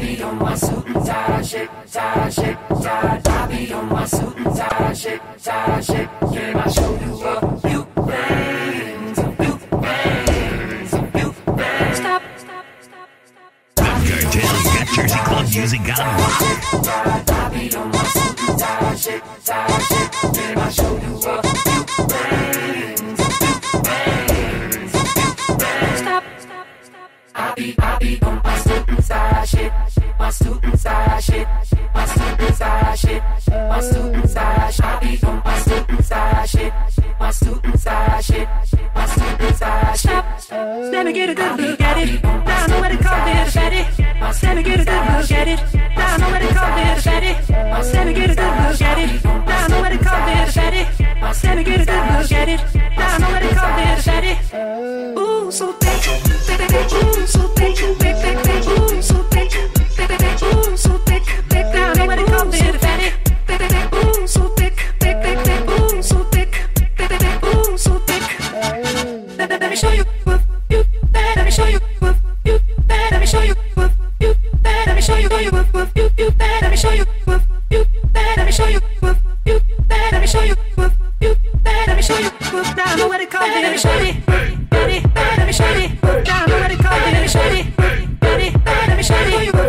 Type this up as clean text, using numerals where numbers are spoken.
be on my suit and tie shit, tie shit, tie. I be on my suit and tie shit, tie shit. Can I show you a few things, a few things, a few things? Stop, stop, stop, stop. Rap Cartel, got Jersey Club music on rock. I be on my suit and tie shit, tie shit. Can I show you a few things, a few things, a few things? Stop, stop, stop. I be on my suit and tie shit, my suit and tie shit, my suit and tie shit, my suit and tie shit. I be on my suit and tie shit, my suit and tie shit, my suit and tie shit. Let me get a good look at it. Now I know what it called it, a fatty. Let me get a good look at it. Now I know what it called it, a fatty. Let me get a good look at it. Now I know what it called it, a fatty. Let me get a good look at it. Now I know what it called it, a fatty. Ooh, so thick, ooh, so thick, ooh, so thick, ooh, so thick. Now I know what it called it, a fatty. Ooh, so thick, ooh, so thick, ooh, so thick. Let me show you. Let me show you. Let me show you. Let me show you. Let me show you. Let me show you. Let me show you. Let me show you. Let me show you. Now I know what it called it. Let me show you. Let me show you. Now I know what it called it. Let me show you. Let me show you.